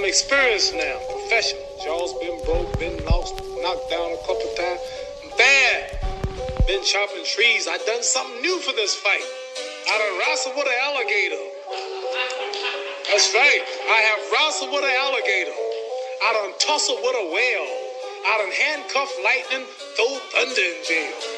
experienced now, professional. Jaw's been broke, been lost, knocked down a couple times. I'm bad. Been chopping trees. I done something new for this fight. I done wrestled with an alligator. That's right. I have wrestled with an alligator. I done tussled with a whale. I done handcuffed lightning, throw thunder in jail.